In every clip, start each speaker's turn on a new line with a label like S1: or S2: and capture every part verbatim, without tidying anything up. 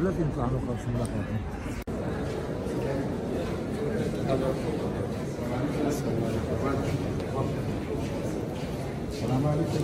S1: ثلاثين طلع نخرج من الأخير. السلام عليكم.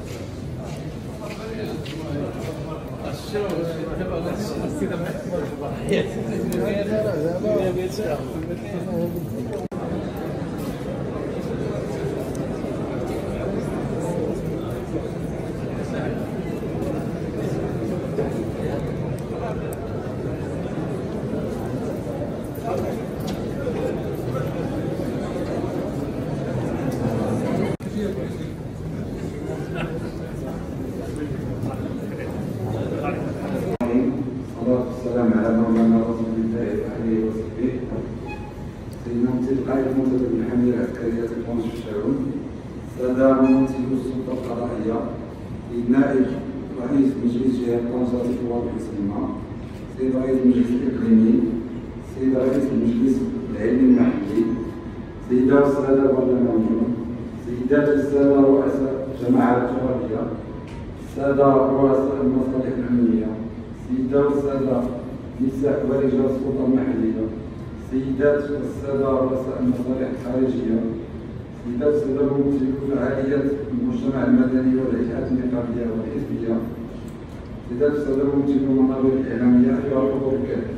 S2: والسلام على مولانا رسول الله وآله وصحبه. سيدنا ممثل قائد منتدى بالحمية العسكرية تكون الشعون، سادة ممثلو السلطة القضائية، نائب رئيس مجلس جهة طنجة الوضع السلمى، سيد رئيس المجلس الإقليمي، سيد رئيس المجلس العلمي المحلي، سيدات والسادة البرلمانيون، سيدات والسادة رؤساء الجماعات الترابية، السادة رؤساء المصالح الأمنية، سيدات والسادة نساء ورجال السلطة المحلية، سيدات والسادة رؤساء المصالح الخارجية، سيدات والسادة ممثلو فعاليات المجتمع المدني والهيئات النقابية والحزبية، سيدات والسادة ممثلو المنابر الإعلامية، أيها الحضور الكريم.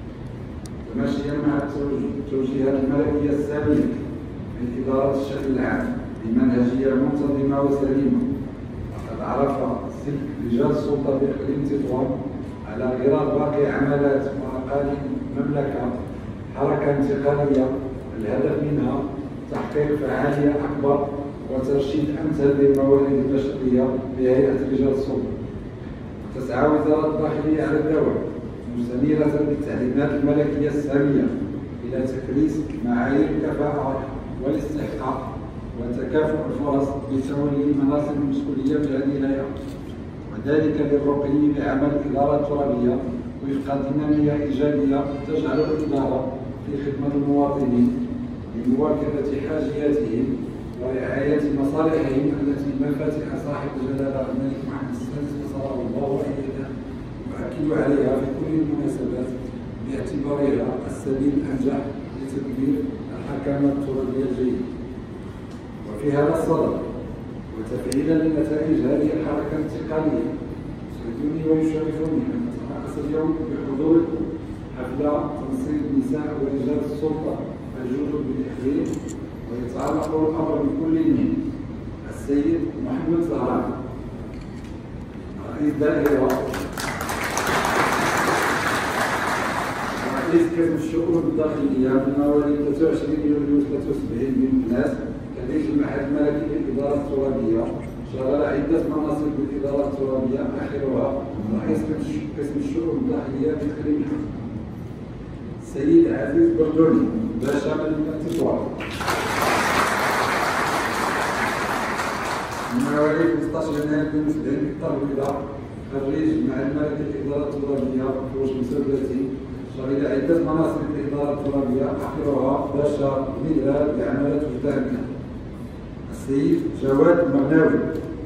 S2: تماشيا مع التوجيهات الملكية السامية من إدارة الشكل العام بمنهجية منتظمة وسليمة، لقد عرف سلك رجال السلطة بإقليم تطوان على غرار باقي عملات وأقاليم المملكة حركة انتقالية الهدف منها تحقيق فعالية أكبر وترشيد أمثل للموارد البشرية بهيئة رجال السلطة. تسعى وزارة الداخلية على الدوام مستنيرة بالتعليمات الملكية السامية إلى تكريس معايير الكفاءة والاستحقاق وتكافؤ الفرص بتولي مناصب المسؤولية في هذه الهيئة، وذلك للرقي بعمل الإدارة الترابية وفق دينامية إيجابية تجعل الإدارة في خدمة المواطنين لمواكبة حاجياتهم ورعاية مصالحهم التي مفاتح صاحب الجلالة الملك محمد السادس نصره الله وأيده يؤكد عليها في كل المناسبات باعتبارها السبيل الأنجح لتدبير الحكامة الترابية الجيدة. وفي هذا الصدد وتفعيلا لنتائج هذه الحركة الانتقالية يسعدني ويشرفني أن أترأس اليوم بحضوركم حفل تنصيب نساء ورجال السلطة الجدد بالإقليم، ويتعلق الأمر بكل من السيد محمد زهران رئيس دائرة رئيس قسم الشؤون الداخلية من مواليد ثلاثة وعشرين يوليو ثلاثة وسبعين من الناس كرئيس المعهد الملكي للإدارة الترابية، شغل عدة مناصب بالإدارة الترابية آخرها رئيس قسم الشؤون الداخلية بإقليم الحكم. السيد عزيز بردوني باشا مدينة تطوان من مواليد خمسطاش يناير اثنين وسبعين بالترويضة، خريج المعهد الملكي للإدارة الترابية في خمسة وثلاثين، شغل عدة مناصب بالإدارة الترابية آخرها باشا مدراد بعمالة وجدانية. السيد جواد المغناوي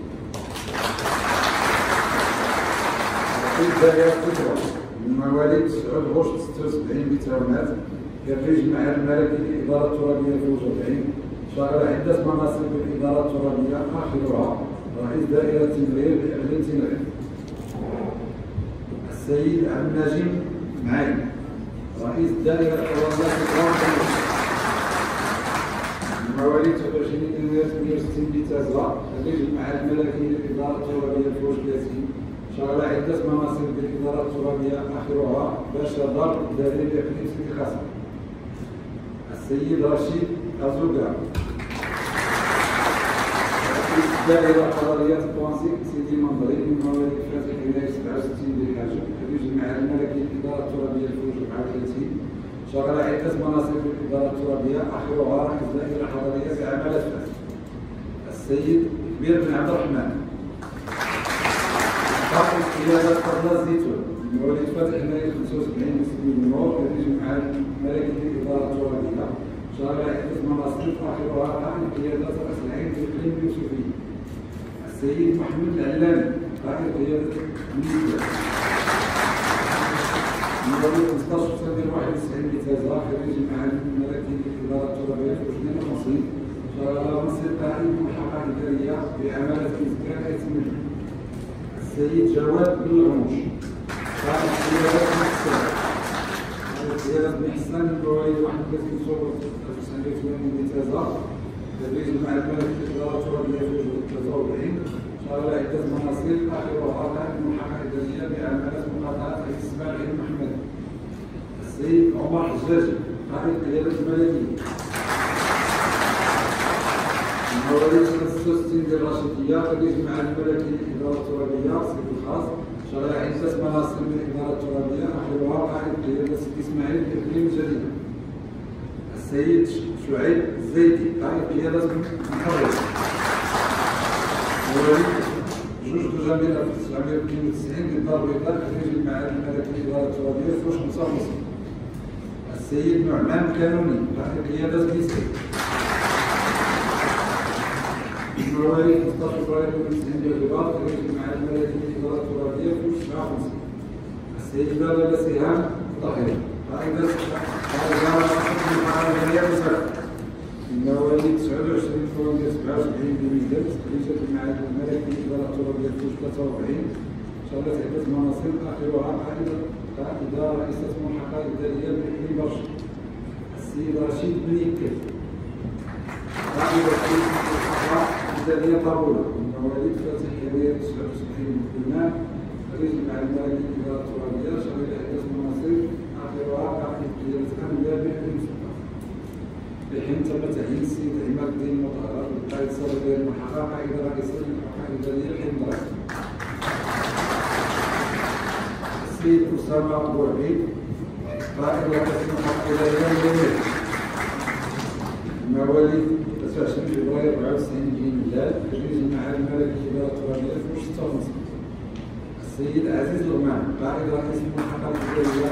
S2: رئيس دائرة تطوان من مواليد تسعة غشت ستة وسبعين بتراونات، خريج المعهد الملكي للإدارة الترابية في وجدين، شغل عدة مناصب بالإدارة الترابية آخرها رئيس دائرة تمرير بإقليم تمرير. السيد عبد النجيب معين رئيس دائرة حوالات تطوان من مواليد تسعة وعشرين يناير ثمانية وستين بتازا، خريج المعهد الملكي للإدارة الترابية في وجدين، شغل عدة مناصب بالإدارة الترابية آخرها باشا دار إداري بإقليم سيدي خاصم. السيد رشيد أزوغا رئيس الدائرة القضائية التوانسي سيدي منظري من مواليد فاتح يناير سبعة وستين بالحاجة، خريج المعهد الملكي للإدارة الترابية في أربعة وثلاثين، شغل عدة مناصب بالإدارة الترابية آخرها رئيس الدائرة الحضرية بعمالة فاس. السيد كبير بن عبد الرحمن قائد قيادة قرن الزيتون من مواليد فاتح يناير خمسة وسبعين بسبيل النور، خريج المعهد الملكي للإدارة الترابية، شغل عدة مناصب آخرها قائد قيادة رأس العين في إقليم اليوسفية. السيد محمود العلامي قائد قيادة الميزان. مواليد خمسطاش سنة واحد وتسعين بتازا خريج المعهد الملكي للإدارة الترابية في اثنين وخمسين شغل مصير قائد الملحقة الإدارية بعمالة إزكاء اسمه السيد جواد بن العموش قائد سيادة بن حسان سيادة بن حسان مواليد واحد وثلاثين صفر ألف وتسعمائة وثمانين بتازا خريج المعهد الملكي للإدارة الترابية في ثلاثة وأربعين شغل عدة مناصب آخرها قائد الملحقة الإدارية بعمالة مقاطعة إسماعيل محمد السيد عمر حجاجي قائد قيادة الملكية مواليد سنة ستة وستين ديال الرشيدية خريج المعهد الملكي للإدارة الترابية سيد الخاص شغل عدة مناصب من الإدارة الترابية آخرها قائد قيادة سيدي إسماعيل إقليم الجديدة السيد شعيب الزيدي قائد قيادة محرر مواليد جوج دجنبير ألف وتسعمائة واثنين وتسعين للدار البيضاء خريج المعهد الملكي للإدارة الترابية في خمسة ونص السيد نعمان كانوني قائد قيادة كيسي مواليد خمسطاش فبراير ألف وتسعمائة ديال الرباط خريج المعهد الملكي للإدارة الترابية في سبعة وخمسين السيد بابا سهام طاهر قائدة قائدة مواليد تسعة وعشرين فبراير سبعة وسبعين بميلاد خريجة المعهد الملكي للإدارة الترابية في ثلاثة وأربعين شغلت عدة مناصب آخرها قائدة قائدة رئيسة الملحقة الإدارية بإقليم برشا السيد رشيد بن يكل قائد رئيس الملحقة الإدارية طابولة مواليد فاتح يناير تسعة وسبعين بالإمام خريج المعهد الملكي للإدارة الترابية شغلت عدة مناصب آخرها قائد قيادة أنبياء بإقليم سلطان بحين تم تعيين السيد عماد الدين مطهر قائد صدر ديال الملحقة قائدة رئيسة للملحقة الإدارية الحين دراسة السيد أسامة بوعبيد قائد رئيس الملحقة الإدارية الجميع مواليد تسعة وعشرين فبراير أربعة وتسعين ميلاد خريج المعهد الملكي للإدارة الترابية في ستة ونص السيد عزيز لغمان قائد رئيس الملحقة الإدارية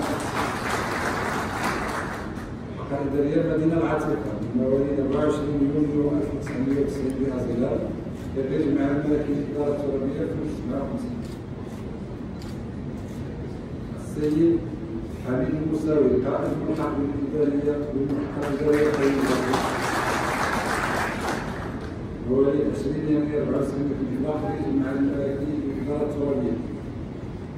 S2: الإدارية المدينة العتيقة مواليد أربعة وعشرين يونيو ألف وتسعمائة وتسعين بأزيلال خريج المعهد الملكي للإدارة الترابية في سبعة وخمسين السيد حميد المساوي قائد الملحق الإدارية بالملحقة الإدارية مواليد عشرين يناير أربعة وتسعين بالإطلاق خريج المعهد الملكي للإدارة الترابية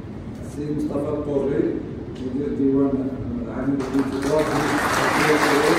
S2: السيد مصطفى الطوري مدير ديوان عامل الانتظار